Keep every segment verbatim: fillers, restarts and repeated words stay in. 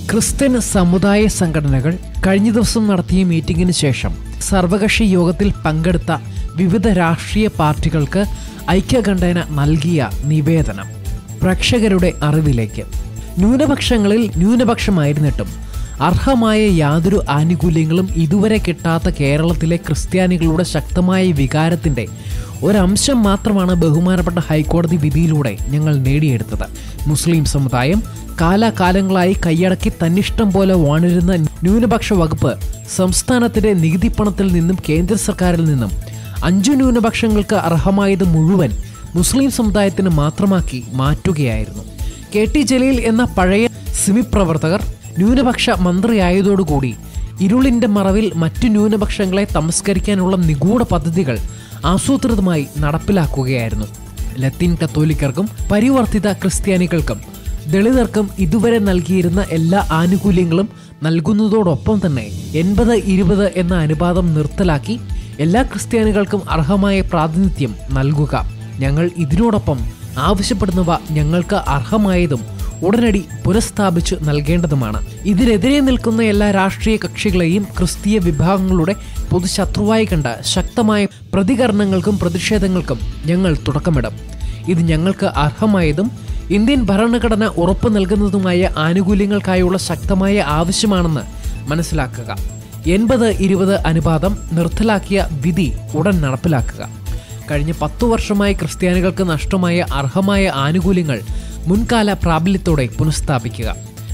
Christian സമുദായ സംഘടനകൾ കഴിഞ്ഞ ദിവസം നടത്തിയ മീറ്റിംഗിന് ശേഷം സർവകക്ഷി യോഗത്തിൽ പങ്കെടുത്ത വിവിധ രാഷ്ട്രീയ പാർട്ടികൾക്ക് ഐക്യകണ്ഠേന നൽകിയ നിവേദനം പ്രേക്ഷകരുടെ അറിവിലേക്ക്. ന്യൂനപക്ഷങ്ങളിൽ ന്യൂനപക്ഷമായിരുന്നിട്ടും അർഹമായ യാതൊരു ആനുകൂല്യങ്ങളും ഇതുവരെ കിട്ടാത്ത കേരളത്തിലെ ക്രിസ്ത്യാനികളുടെ ശക്തമായ വികാരത്തിൻ്റെ ഒരംശം മാത്രമാണ് ബഹുമാനപ്പെട്ട ഹൈക്കോടതി വിധിയിലൂടെ ഞങ്ങൾ നേടിയെടുത്തത്. മുസ്ലിം സമുദായം കാലാകാലങ്ങളായി കൈയടക്കി തന്നിഷ്ടം പോലെ വാണിരുന്ന ന്യൂനപക്ഷ വകുപ്പ് സംസ്ഥാനത്തിന്റെ നികുതിപ്പണത്തിൽ നിന്നും കേന്ദ്ര സർക്കാരിൽ നിന്നും അഞ്ചു ന്യൂനപക്ഷങ്ങൾക്ക് അർഹമായത് മുഴുവൻ മുസ്ലിം സമുദായത്തിന് മാത്രമാക്കി മാറ്റുകയായിരുന്നു. കെ ടി ജലീൽ എന്ന പഴയ സിമി പ്രവർത്തകർ ന്യൂനപക്ഷ മന്ത്രിയായതോടുകൂടി ഇരുളിന്റെ മറവിൽ മറ്റു ന്യൂനപക്ഷങ്ങളെ തമസ്കരിക്കാനുള്ള നിഗൂഢ പദ്ധതികൾ ആസൂത്രിതമായി നടപ്പിലാക്കുകയായിരുന്നു. ലത്തീൻ കത്തോലിക്കർക്കും പരിവർത്തിത ക്രിസ്ത്യാനികൾക്കും ദളിതർക്കും ഇതുവരെ നൽകിയിരുന്ന എല്ലാ ആനുകൂല്യങ്ങളും നൽകുന്നതോടൊപ്പം തന്നെ എൺപത് ഇരുപത് എന്ന അനുപാതം നിർത്തലാക്കി എല്ലാ ക്രിസ്ത്യാനികൾക്കും അർഹമായ പ്രാതിനിധ്യം നൽകുക. ഞങ്ങൾ ഇതിനോടൊപ്പം ആവശ്യപ്പെടുന്നവ ഞങ്ങൾക്ക് അർഹമായതും ഉടനടി പുനഃസ്ഥാപിച്ചു നൽകേണ്ടതുമാണ്. ഇതിനെതിരെ നിൽക്കുന്ന എല്ലാ രാഷ്ട്രീയ കക്ഷികളെയും ക്രിസ്തീയ വിഭാഗങ്ങളുടെ പൊതുശത്രുവായി കണ്ട ശക്തമായ പ്രതികരണങ്ങൾക്കും പ്രതിഷേധങ്ങൾക്കും ഞങ്ങൾ തുടക്കമിടും. ഇത് ഞങ്ങൾക്ക് അർഹമായതും ഇന്ത്യൻ ഭരണഘടന ഉറപ്പു നൽകുന്നതുമായ ആനുകൂല്യങ്ങൾക്കായുള്ള ശക്തമായ ആവശ്യമാണെന്ന് മനസ്സിലാക്കുക. എൺപത് ഇരുപത് അനുപാതം നിർത്തലാക്കിയ വിധി ഉടൻ നടപ്പിലാക്കുക. കഴിഞ്ഞ പത്തു വർഷമായി ക്രിസ്ത്യാനികൾക്ക് നഷ്ടമായ അർഹമായ ആനുകൂല്യങ്ങൾ മുൻകാല പ്രാബല്യത്തോടെ പുനഃസ്ഥാപിക്കുക.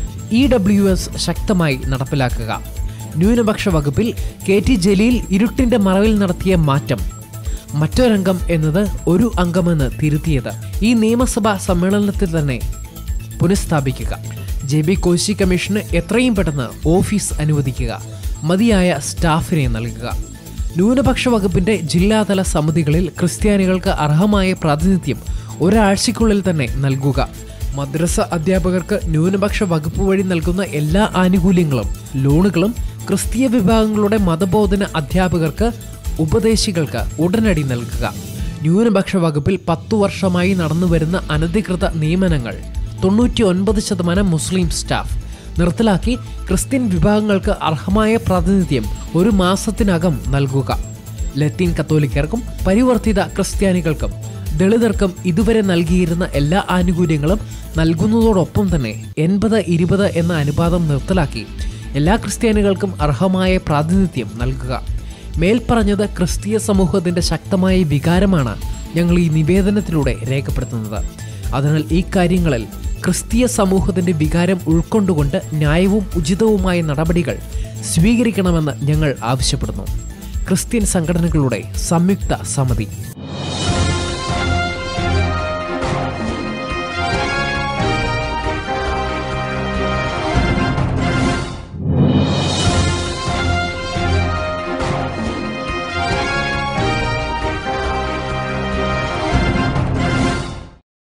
ഇ ഡബ്ല്യു എസ് ശക്തമായി നടപ്പിലാക്കുക. ന്യൂനപക്ഷ വകുപ്പിൽ കെ ടി ജലീൽ ഇരുട്ടിന്റെ മറവിൽ നടത്തിയ മാറ്റം മറ്റൊരംഗം എന്നത് ഒരു അംഗമെന്ന് തിരുത്തിയത് ഈ നിയമസഭാ സമ്മേളനത്തിൽ തന്നെ പുനഃസ്ഥാപിക്കുക. ജെ ബി കോശി കമ്മീഷന് എത്രയും പെട്ടെന്ന് ഓഫീസ് അനുവദിക്കുക. മതിയായ സ്റ്റാഫിനെ നൽകുക. ന്യൂനപക്ഷ വകുപ്പിന്റെ ജില്ലാതല സമിതികളിൽ ക്രിസ്ത്യാനികൾക്ക് അർഹമായ പ്രാതിനിധ്യം ഒരാഴ്ചയ്ക്കുള്ളിൽ തന്നെ നൽകുക. മദ്രസ അധ്യാപകർക്ക് ന്യൂനപക്ഷ വകുപ്പ് വഴി നൽകുന്ന എല്ലാ ആനുകൂല്യങ്ങളും ലോണുകളും ക്രിസ്തീയ വിഭാഗങ്ങളുടെ മതബോധന അധ്യാപകർക്ക് ഉപദേശികൾക്ക് ഉടനടി നൽകുക. ന്യൂനപക്ഷ വകുപ്പിൽ പത്തു വർഷമായി നടന്നുവരുന്ന അനധികൃത നിയമനങ്ങൾ തൊണ്ണൂറ്റി ഒൻപത് ശതമാനം മുസ്ലിം സ്റ്റാഫ് നിർത്തലാക്കി ക്രിസ്ത്യൻ വിഭാഗങ്ങൾക്ക് അർഹമായ പ്രാതിനിധ്യം ഒരു മാസത്തിനകം നൽകുക. ലത്തീൻ കത്തോലിക്കർക്കും പരിവർത്തിത ക്രിസ്ത്യാനികൾക്കും ദളിതർക്കും ഇതുവരെ നൽകിയിരുന്ന എല്ലാ ആനുകൂല്യങ്ങളും നൽകുന്നതോടൊപ്പം തന്നെ എൺപത് ഇരുപത് എന്ന അനുപാതം നിർത്തലാക്കി എല്ലാ ക്രിസ്ത്യാനികൾക്കും അർഹമായ പ്രാതിനിധ്യം നൽകുക. മേൽപ്പറഞ്ഞത് ക്രിസ്തീയ സമൂഹത്തിന്റെ ശക്തമായ വികാരമാണ് ഞങ്ങൾ ഈ നിവേദനത്തിലൂടെ രേഖപ്പെടുത്തുന്നത്. അതിനാൽ ഈ കാര്യങ്ങളിൽ ക്രിസ്തീയ സമൂഹത്തിന്റെ വികാരം ഉൾക്കൊണ്ടുകൊണ്ട് ന്യായവും ഉചിതവുമായ നടപടികൾ സ്വീകരിക്കണമെന്ന് ഞങ്ങൾ ആവശ്യപ്പെടുന്നു. ക്രിസ്ത്യൻ സംഘടനകളുടെ സംയുക്ത സമിതി.